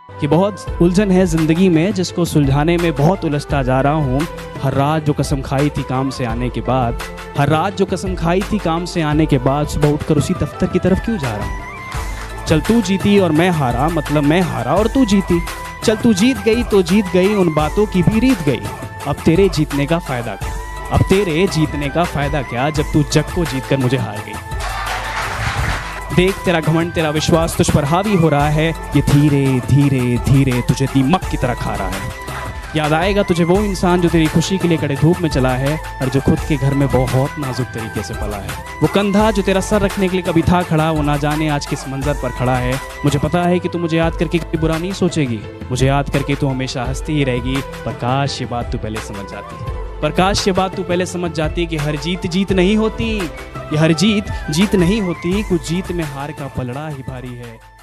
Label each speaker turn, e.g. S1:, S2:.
S1: कि बहुत उलझन है ज़िंदगी में जिसको सुलझाने में बहुत उलझता जा रहा हूँ। हर रात जो कसम खाई थी काम से आने के बाद, हर रात जो कसम खाई थी काम से आने के बाद, सुबह उठकर उसी दफ्तर की तरफ क्यों जा रहा हूँ। चल तू जीती और मैं हारा, मतलब मैं हारा और तू जीती। चल तू जीत गई तो जीत गई, उन बातों की भी रीत गई। अब तेरे जीतने का फ़ायदा क्या, अब तेरे जीतने का फ़ायदा क्या, जब तू जग को जीत कर मुझे हार गई। देख तेरा घमंड, तेरा विश्वास तुझ पर हावी हो रहा है, ये धीरे धीरे धीरे तुझे दीमक की तरह खा रहा है। याद आएगा तुझे वो इंसान जो तेरी खुशी के लिए कड़े धूप में चला है और जो खुद के घर में बहुत नाजुक तरीके से पला है। वो कंधा जो तेरा सर रखने के लिए कभी था खड़ा, वो ना जाने आज किस मंजर पर खड़ा है। मुझे पता है कि तू मुझे याद करके कभी बुरा नहीं सोचेगी, मुझे याद करके तू हमेशा हंसती ही रहेगी। पर काश ये बात तू पहले समझ जाती, पर काश ये बात तू पहले समझ जाती कि हर जीत जीत नहीं होती, ये हर जीत जीत नहीं होती, कुछ जीत में हार का पलड़ा ही भारी है।